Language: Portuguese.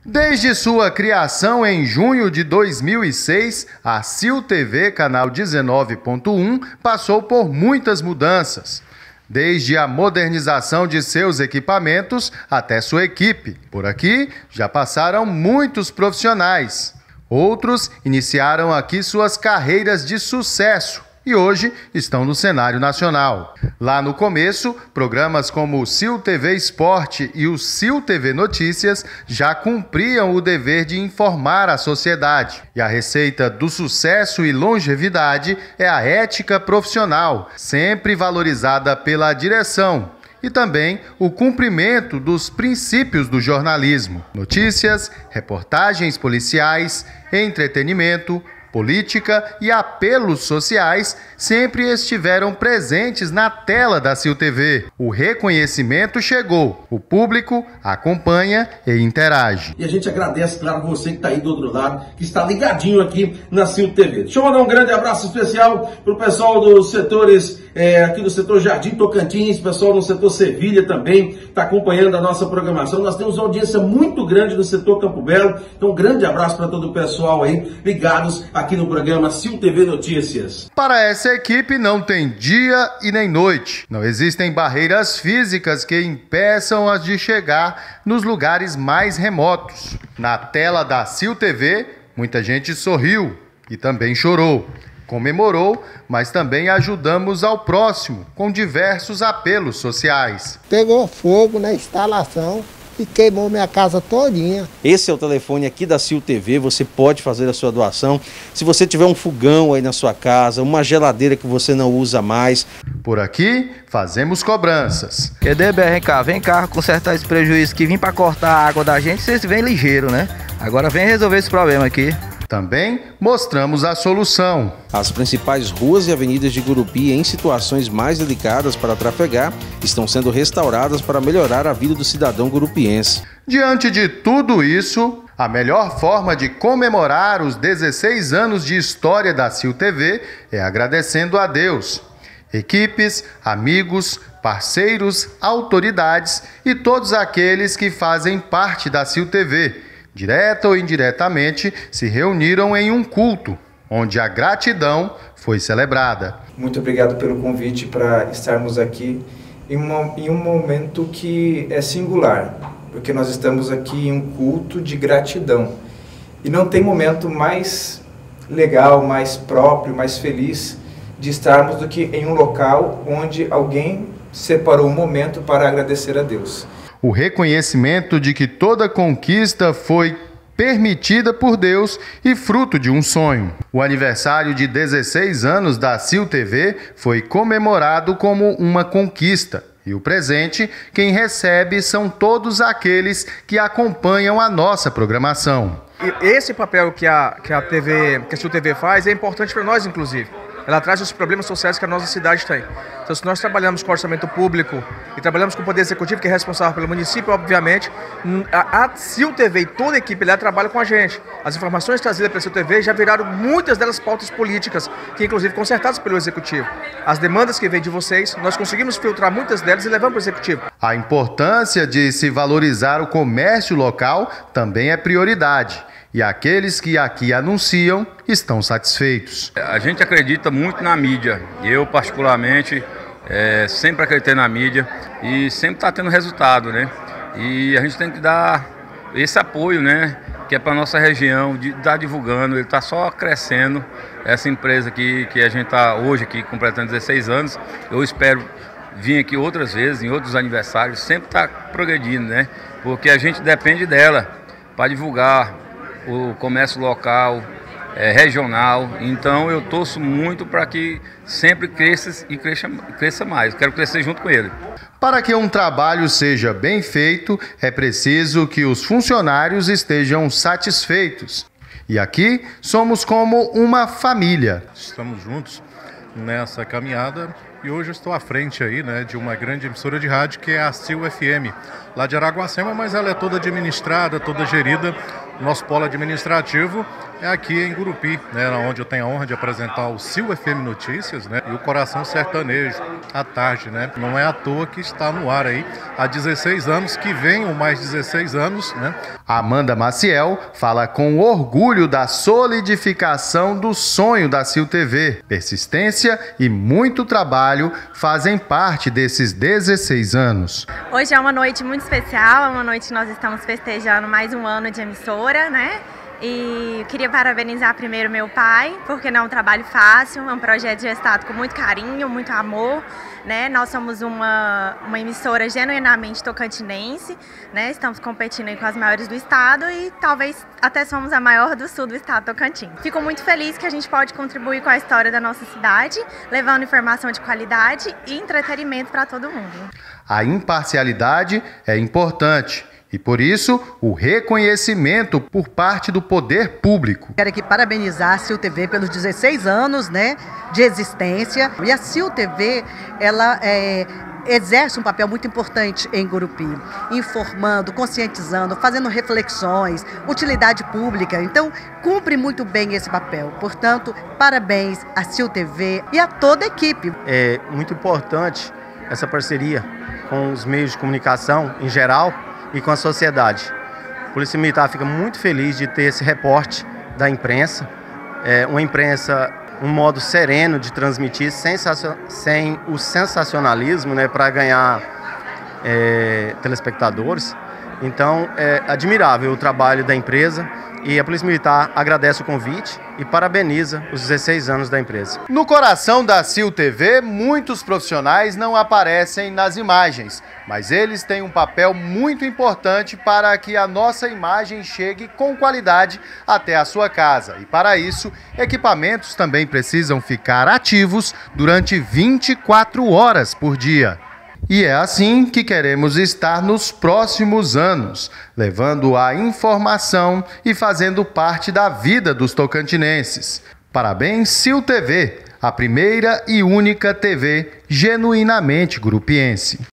Desde sua criação em junho de 2006, a Sil TV, canal 19.1, passou por muitas mudanças. Desde a modernização de seus equipamentos até sua equipe. Por aqui já passaram muitos profissionais. Outros iniciaram aqui suas carreiras de sucesso e hoje estão no cenário nacional. Lá no começo, programas como o Sil TV Esporte e o Sil TV Notícias já cumpriam o dever de informar a sociedade. E a receita do sucesso e longevidade é a ética profissional, sempre valorizada pela direção, e também o cumprimento dos princípios do jornalismo. Notícias, reportagens policiais, entretenimento, política e apelos sociais sempre estiveram presentes na tela da Sil TV. O reconhecimento chegou, o público acompanha e interage. E a gente agradece, claro, você que está aí do outro lado, que está ligadinho aqui na Sil TV. Deixa eu mandar um grande abraço especial para o pessoal dos setores, aqui do setor Jardim Tocantins, pessoal no setor Sevilha também, está acompanhando a nossa programação. Nós temos uma audiência muito grande no setor Campo Belo, então um grande abraço para todo o pessoal aí, ligados aqui no programa Sil TV Notícias. Para essa equipe não tem dia e nem noite. Não existem barreiras físicas que impeçam-as de chegar nos lugares mais remotos. Na tela da Sil TV, muita gente sorriu e também chorou. Comemorou, mas também ajudamos ao próximo com diversos apelos sociais. Pegou fogo na instalação e queimou minha casa todinha. Esse é o telefone aqui da Sil TV, você pode fazer a sua doação. Se você tiver um fogão aí na sua casa, uma geladeira que você não usa mais. Por aqui, fazemos cobranças. QDBRK, vem cá consertar esse prejuízo que vim para cortar a água da gente, vocês vêm ligeiro, né? Agora vem resolver esse problema aqui. Também mostramos a solução. As principais ruas e avenidas de Gurupi, em situações mais delicadas para trafegar, estão sendo restauradas para melhorar a vida do cidadão gurupiense. Diante de tudo isso, a melhor forma de comemorar os 16 anos de história da Sil TV é agradecendo a Deus. Equipes, amigos, parceiros, autoridades e todos aqueles que fazem parte da Sil TV, direta ou indiretamente, se reuniram em um culto, onde a gratidão foi celebrada. Muito obrigado pelo convite para estarmos aqui em um momento que é singular, porque nós estamos aqui em um culto de gratidão. E não tem momento mais legal, mais próprio, mais feliz de estarmos do que em um local onde alguém separou um momento para agradecer a Deus. O reconhecimento de que toda conquista foi permitida por Deus e fruto de um sonho. O aniversário de 16 anos da Sil TV foi comemorado como uma conquista. E o presente, quem recebe são todos aqueles que acompanham a nossa programação. Esse papel que a Sil TV faz é importante para nós, inclusive. Ela traz os problemas sociais que a nossa cidade tem. Então, se nós trabalhamos com orçamento público e trabalhamos com o Poder Executivo, que é responsável pelo município, obviamente, a Sil TV e toda a equipe lá trabalha com a gente. As informações trazidas pela Sil TV já viraram muitas delas pautas políticas, que inclusive consertadas pelo Executivo. As demandas que vêm de vocês, nós conseguimos filtrar muitas delas e levamos para o Executivo. A importância de se valorizar o comércio local também é prioridade. E aqueles que aqui anunciam estão satisfeitos. A gente acredita muito na mídia. Eu, particularmente, sempre acreditei na mídia e sempre está tendo resultado, né? E a gente tem que dar esse apoio, né? Que é para a nossa região, de estar divulgando. Ele está só crescendo. Essa empresa aqui, que a gente está hoje aqui completando 16 anos, eu espero vir aqui outras vezes, em outros aniversários, sempre está progredindo, né? Porque a gente depende dela para divulgar o comércio local, regional. Então eu torço muito para que sempre cresça e cresça mais. Quero crescer junto com ele. Para que um trabalho seja bem feito, é preciso que os funcionários estejam satisfeitos. E aqui somos como uma família. Estamos juntos nessa caminhada e hoje eu estou à frente aí, né, de uma grande emissora de rádio que é a Sil FM, lá de Araguacema, mas ela é toda administrada, toda gerida. Nosso polo administrativo é aqui em Gurupi, né, onde eu tenho a honra de apresentar o Sil FM Notícias, né, e o Coração Sertanejo à tarde, né. Não é à toa que está no ar aí há 16 anos, que venham mais 16 anos, né. Amanda Maciel fala com orgulho da solidificação do sonho da Sil TV. Persistência e muito trabalho fazem parte desses 16 anos. Hoje é uma noite muito especial, é uma noite que nós estamos festejando mais um ano de emissora, né? E queria parabenizar primeiro meu pai, porque não é um trabalho fácil, é um projeto gestado com muito carinho, muito amor, né? Nós somos uma emissora genuinamente tocantinense, né? Estamos competindo aí com as maiores do estado e talvez até somos a maior do sul do estado Tocantins. Fico muito feliz que a gente pode contribuir com a história da nossa cidade, levando informação de qualidade e entretenimento para todo mundo. A imparcialidade é importante. E por isso, o reconhecimento por parte do poder público. Quero aqui parabenizar a Sil TV pelos 16 anos, né, de existência. E a Sil TV, ela exerce um papel muito importante em Gurupi, informando, conscientizando, fazendo reflexões, utilidade pública. Então, cumpre muito bem esse papel. Portanto, parabéns à Sil TV e a toda a equipe. É muito importante essa parceria com os meios de comunicação em geral e com a sociedade. A Polícia Militar fica muito feliz de ter esse reporte da imprensa, uma imprensa, um modo sereno de transmitir, sem o sensacionalismo, né, para ganhar telespectadores. Então, é admirável o trabalho da empresa e a Polícia Militar agradece o convite e parabeniza os 16 anos da empresa. No coração da Sil TV, muitos profissionais não aparecem nas imagens, mas eles têm um papel muito importante para que a nossa imagem chegue com qualidade até a sua casa. E para isso, equipamentos também precisam ficar ativos durante 24 horas por dia. E é assim que queremos estar nos próximos anos, levando a informação e fazendo parte da vida dos tocantinenses. Parabéns, Sil TV, a primeira e única TV genuinamente grupiense.